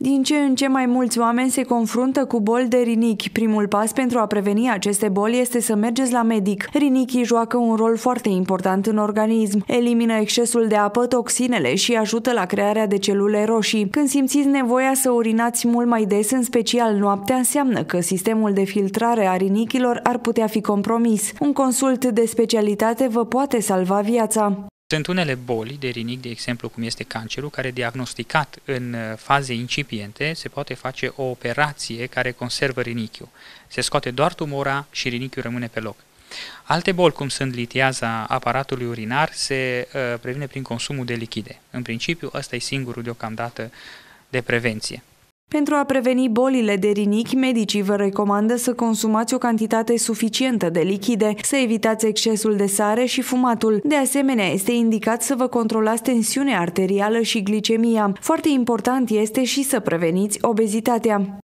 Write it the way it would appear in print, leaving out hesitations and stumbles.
Din ce în ce mai mulți oameni se confruntă cu boli de rinichi. Primul pas pentru a preveni aceste boli este să mergeți la medic. Rinichii joacă un rol foarte important în organism. Elimină excesul de apă, toxinele și ajută la crearea de celule roșii. Când simțiți nevoia să urinați mult mai des, în special noaptea, înseamnă că sistemul de filtrare a rinichilor ar putea fi compromis. Un consult de specialitate vă poate salva viața. Sunt unele boli de rinichi, de exemplu cum este cancerul, care diagnosticat în faze incipiente se poate face o operație care conservă rinichiul. Se scoate doar tumora și rinichiul rămâne pe loc. Alte boli, cum sunt litiaza aparatului urinar, se previne prin consumul de lichide. În principiu, ăsta e singurul deocamdată de prevenție. Pentru a preveni bolile de rinichi, medicii vă recomandă să consumați o cantitate suficientă de lichide, să evitați excesul de sare și fumatul. De asemenea, este indicat să vă controlați tensiunea arterială și glicemia. Foarte important este și să preveniți obezitatea.